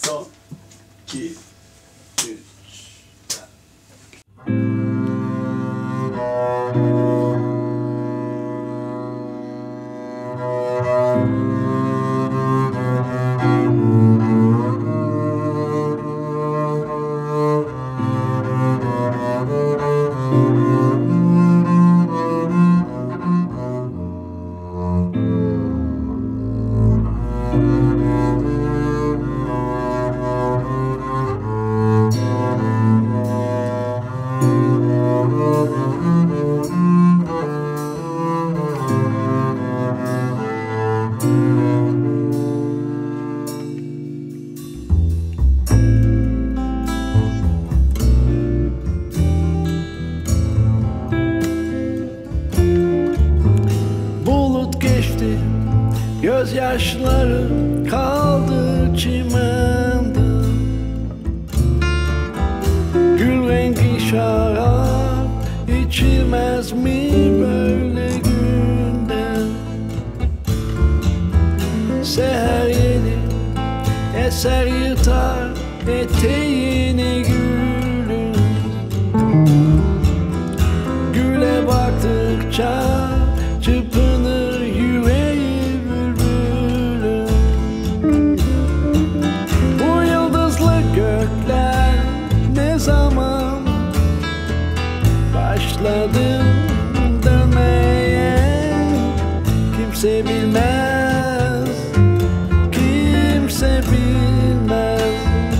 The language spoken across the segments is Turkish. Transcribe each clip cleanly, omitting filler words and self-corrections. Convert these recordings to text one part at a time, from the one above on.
Son, iki, üç. Bulut geçti, gözyaşları kaldı çimende. Gül rengi şarap içilmez mi böyle günde? Seher yeni eser yırtar eteğini gülün. Güle baktıkça çırpınır yüreği bülbülün. Bu yıldızlı gökler ne zaman başladı dönmeye? Kimse bilmez, kimse bilmez.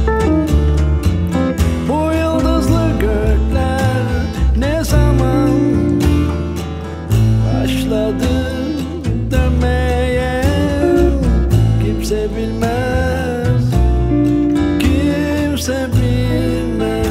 Bu yıldızlı gökler ne zaman başladı dönmeye? Kimse bilmez, kimse bilmez.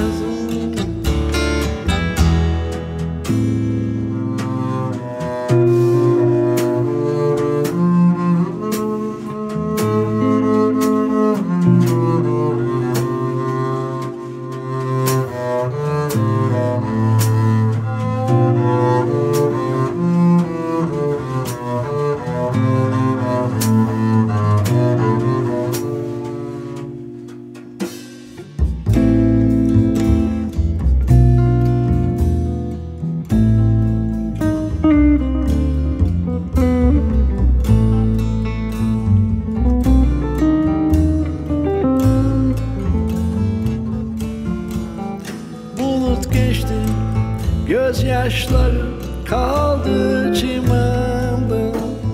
Bulut geçti, gözyaşları kaldı çimende.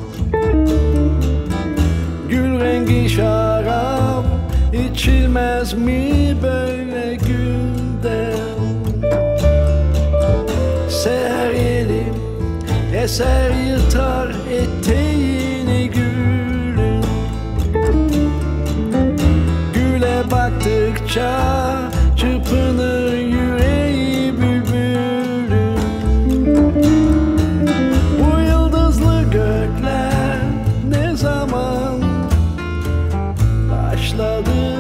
Gül rengi şarap içilmez mi böyle günde? Seher yeli eser yırtar eteğini gülün. Güle baktıkça çırpınır yüreği bülbülün. Bu yıldızlı gökler ne zaman başladı